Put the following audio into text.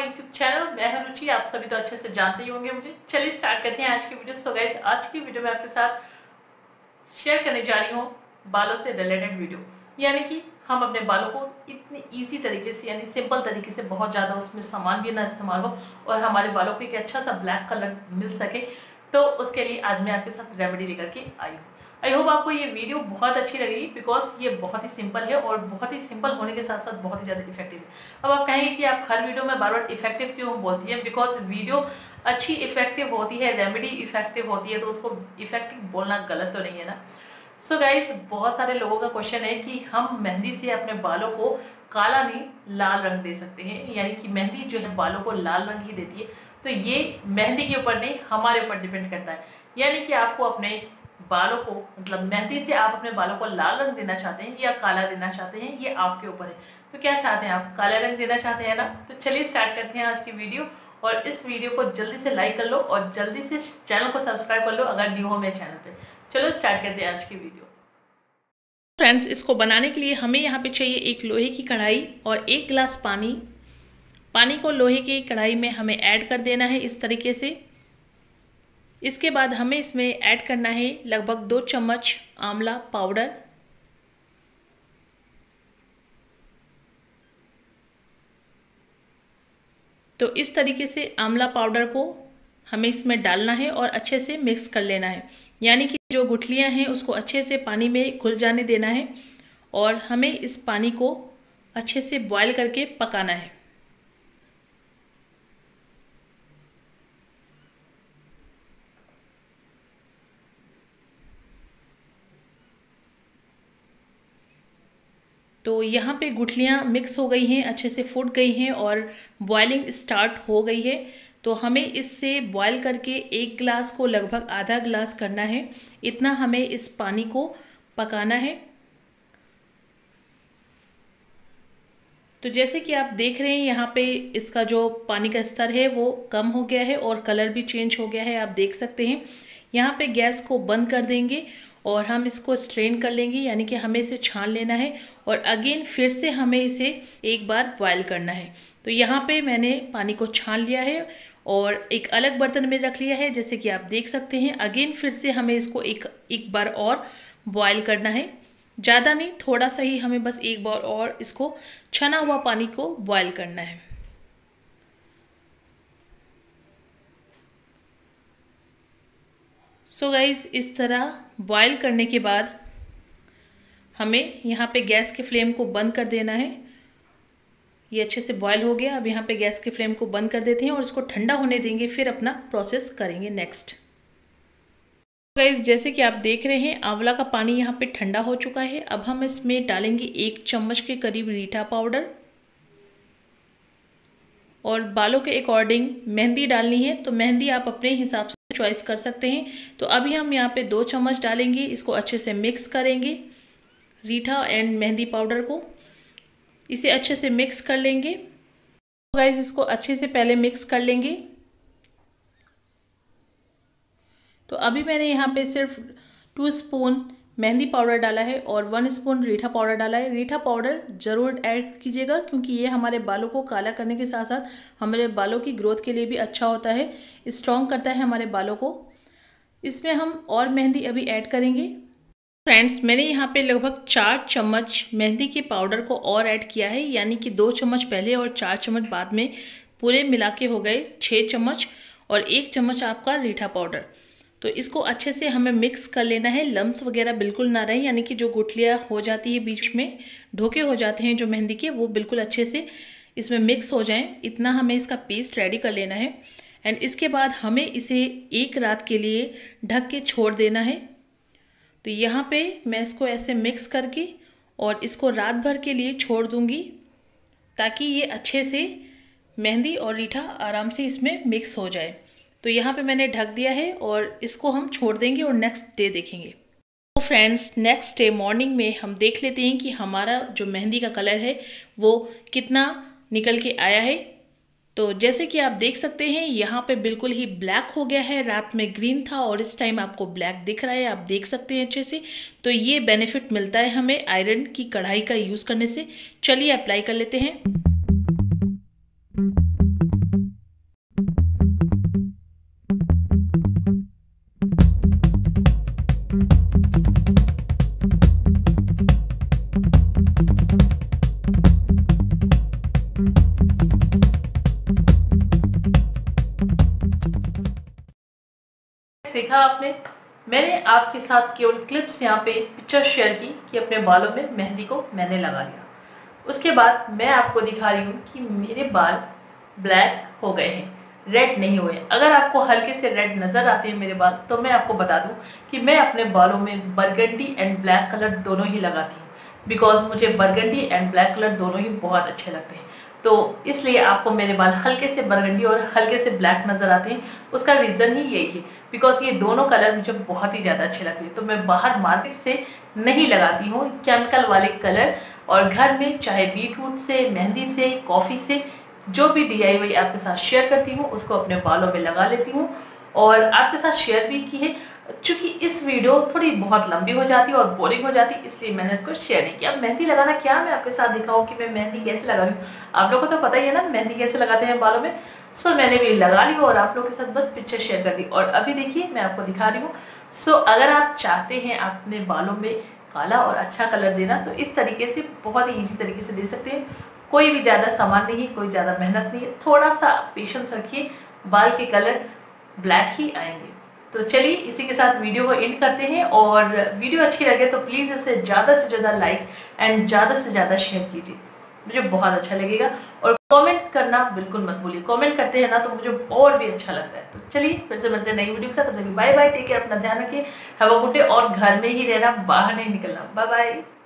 YouTube channel. मैं हूं रुचि, आप सभी तो अच्छे से जानते ही होंगे मुझे। चलिए स्टार्ट करते हैं आज की वीडियो। सो गाइस, आज की वीडियो में आपके साथ शेयर करने जा रही हूँ बालों से रिलेटेड वीडियो। यानी कि हम अपने बालों को इतनी इजी तरीके से, यानी सिंपल तरीके से, बहुत ज़्यादा उसमें सामान भी ना इस्तेमाल हो और हमारे बालों को एक अच्छा सा ब्लैक कलर मिल सके, तो उसके लिए आज मैं आपके साथ रेमेडी लेकर के आई हूँ। आई होप आपको ये वीडियो बहुत अच्छी लगेगी, बिकॉज ये बहुत ही सिंपल है और बहुत ही सिंपल होने के साथ साथ बहुत ही ज़्यादा इफेक्टिव है। अब आप कहेंगे कि आप हर वीडियो में बार बार इफेक्टिव क्यों बोलती है? बिकॉज वीडियो अच्छी इफेक्टिव होती है, रेमेडी इफेक्टिव होती है, तो उसको इफेक्टिव बोलना गलत तो नहीं है ना। सो गाइस, बहुत सारे लोगों का क्वेश्चन है कि हम मेहंदी से अपने बालों को काला नहीं लाल रंग दे सकते हैं, यानी कि मेहंदी जो है बालों को लाल रंग ही देती है। तो ये मेहंदी के ऊपर नहीं, हमारे ऊपर डिपेंड करता है। यानी कि आपको अपने बालों को, मतलब मेहंदी से आप अपने बालों को लाल रंग देना चाहते हैं या काला देना चाहते हैं, ये आपके ऊपर है। तो क्या चाहते हैं आप? काला रंग देना चाहते हैं ना? तो चलिए स्टार्ट करते हैं आज की वीडियो। और इस वीडियो को जल्दी से लाइक कर लो और जल्दी से चैनल को सब्सक्राइब कर लो अगर न्यू हो मेरे चैनल पे। चलो स्टार्ट करते हैं आज की वीडियो। फ्रेंड्स, इसको बनाने के लिए हमें यहाँ पे चाहिए एक लोहे की कढ़ाई और 1 गिलास पानी। पानी को लोहे की कढ़ाई में हमें ऐड कर देना है इस तरीके से। इसके बाद हमें इसमें ऐड करना है लगभग 2 चम्मच आंवला पाउडर। तो इस तरीके से आंवला पाउडर को हमें इसमें डालना है और अच्छे से मिक्स कर लेना है, यानी कि जो गुठलियाँ हैं उसको अच्छे से पानी में घुल जाने देना है और हमें इस पानी को अच्छे से बॉईल करके पकाना है। तो यहाँ पे गुठलियाँ मिक्स हो गई हैं, अच्छे से फूट गई हैं और बॉइलिंग स्टार्ट हो गई है। तो हमें इससे बॉईल करके 1 गिलास को लगभग आधा गिलास करना है, इतना हमें इस पानी को पकाना है। तो जैसे कि आप देख रहे हैं यहाँ पे इसका जो पानी का स्तर है वो कम हो गया है और कलर भी चेंज हो गया है, आप देख सकते हैं। यहाँ पे गैस को बंद कर देंगे और हम इसको स्ट्रेन कर लेंगे, यानी कि हमें इसे छान लेना है और अगेन फिर से हमें इसे एक बार बॉयल करना है। तो यहाँ पे मैंने पानी को छान लिया है और एक अलग बर्तन में रख लिया है, जैसे कि आप देख सकते हैं। अगेन फिर से हमें इसको एक बार और बॉयल करना है, ज़्यादा नहीं, थोड़ा सा ही हमें बस एक बार और इसको छना हुआ पानी को बॉयल करना है। सो गाइस, इस तरह बॉयल करने के बाद हमें यहाँ पे गैस के फ्लेम को बंद कर देना है। ये अच्छे से बॉयल हो गया। अब यहाँ पे गैस के फ्लेम को बंद कर देते हैं और इसको ठंडा होने देंगे, फिर अपना प्रोसेस करेंगे नेक्स्ट। गाइस, जैसे कि आप देख रहे हैं आंवला का पानी यहाँ पे ठंडा हो चुका है। अब हम इसमें डालेंगे 1 चम्मच के करीब रीठा पाउडर और बालों के अकॉर्डिंग मेहंदी डालनी है, तो मेहंदी आप अपने हिसाब से चॉइस कर सकते हैं। तो अभी हम यहाँ पे 2 चम्मच डालेंगे, इसको अच्छे से मिक्स करेंगे, रीठा एंड मेहंदी पाउडर को इसे अच्छे से मिक्स कर लेंगे। तो गाइस, इसको अच्छे से पहले मिक्स कर लेंगे। तो अभी मैंने यहाँ पे सिर्फ 2 स्पून मेहंदी पाउडर डाला है और 1 स्पून रीठा पाउडर डाला है। रीठा पाउडर ज़रूर ऐड कीजिएगा, क्योंकि ये हमारे बालों को काला करने के साथ साथ हमारे बालों की ग्रोथ के लिए भी अच्छा होता है, स्ट्रॉन्ग करता है हमारे बालों को। इसमें हम और मेहंदी अभी ऐड करेंगे। फ्रेंड्स, मैंने यहाँ पे लगभग 4 चम्मच मेहंदी के पाउडर को और ऐड किया है, यानी कि 2 चम्मच पहले और 4 चम्मच बाद में, पूरे मिला के हो गए 6 चम्मच और 1 चम्मच आपका रीठा पाउडर। तो इसको अच्छे से हमें मिक्स कर लेना है, लम्स वगैरह बिल्कुल ना रहें, यानी कि जो गुठलियाँ हो जाती है बीच में, ढोके हो जाते हैं जो मेहंदी के, वो बिल्कुल अच्छे से इसमें मिक्स हो जाएं, इतना हमें इसका पेस्ट रेडी कर लेना है। एंड इसके बाद हमें इसे 1 रात के लिए ढक के छोड़ देना है। तो यहाँ पे मैं इसको ऐसे मिक्स करके और इसको रात भर के लिए छोड़ दूँगी, ताकि ये अच्छे से मेहंदी और रीठा आराम से इसमें मिक्स हो जाए। तो यहाँ पे मैंने ढक दिया है और इसको हम छोड़ देंगे और नेक्स्ट डे देखेंगे। तो फ्रेंड्स, नेक्स्ट डे मॉर्निंग में हम देख लेते हैं कि हमारा जो मेहंदी का कलर है वो कितना निकल के आया है। तो जैसे कि आप देख सकते हैं यहाँ पे बिल्कुल ही ब्लैक हो गया है, रात में ग्रीन था और इस टाइम आपको ब्लैक दिख रहा है, आप देख सकते हैं अच्छे से। तो ये बेनिफिट मिलता है हमें आयरन की कढ़ाई का यूज़ करने से। चलिए अप्लाई कर लेते हैं। देखा आपने, मैंने आपके साथ केवल क्लिप्स यहाँ पे पिक्चर शेयर की कि अपने बालों में मेहंदी को मैंने लगा लिया। उसके बाद मैं आपको दिखा रही हूँ कि मेरे बाल ब्लैक हो गए हैं, रेड नहीं हुए। अगर आपको हल्के से रेड नजर आते हैं मेरे बाल, तो मैं आपको बता दूं कि मैं अपने बालों में बरगंडी एंड ब्लैक कलर दोनों ही लगाती हूँ, बिकॉज मुझे बरगंडी एंड ब्लैक कलर दोनों ही बहुत अच्छे लगते हैं। तो इसलिए आपको मेरे बाल हल्के से बरगंडी और हल्के से ब्लैक नजर आते हैं। उसका रीजन ही यही है, बिकॉज ये दोनों कलर मुझे बहुत ही ज्यादा अच्छे लगते हैं। तो मैं बाहर मार्केट से नहीं लगाती हूँ केमिकल वाले कलर, और घर में चाहे बीटरूट से, मेहंदी से, कॉफी से, जो भी DIY आपके साथ शेयर करती हूँ उसको अपने बालों में लगा लेती हूँ और आपके साथ शेयर भी की है। चूंकि इस वीडियो थोड़ी बहुत लंबी हो जाती है और बोरिंग हो जाती है, इसलिए मैंने इसको शेयर नहीं किया। अब मेहंदी लगाना क्या मैं आपके साथ दिखाऊं कि मैं मेहंदी कैसे लगा रही हूँ। आप लोगों को तो पता ही है ना मेहंदी कैसे लगाते हैं बालों में। सो मैंने भी लगा ली और आप लोगों के साथ बस पिक्चर शेयर कर दी। और अभी देखिए मैं आपको दिखा रही हूँ। सो अगर आप चाहते हैं अपने बालों में काला और अच्छा कलर देना, तो इस तरीके से बहुत ही ईजी तरीके से दे सकते हैं। कोई भी ज़्यादा सामान नहीं है, कोई ज़्यादा मेहनत नहीं है, थोड़ा सा पेशेंस रखिए, बाल के कलर ब्लैक ही आएंगे। तो चलिए इसी के साथ वीडियो को एंड करते हैं, और वीडियो अच्छी लगे तो प्लीज़ इसे ज़्यादा से ज़्यादा लाइक एंड ज़्यादा से ज़्यादा शेयर कीजिए, मुझे बहुत अच्छा लगेगा। और कमेंट करना बिल्कुल मत भूलिए, कमेंट करते हैं ना तो मुझे और भी अच्छा लगता है। तो चलिए फिर से मिलते हैं नई वीडियो के साथ, तब तक बाय बाय, टेक केयर, अपना ध्यान रखिए, हैव अ गुड डे, और घर में ही रहना, बाहर नहीं निकलना। Bye bye.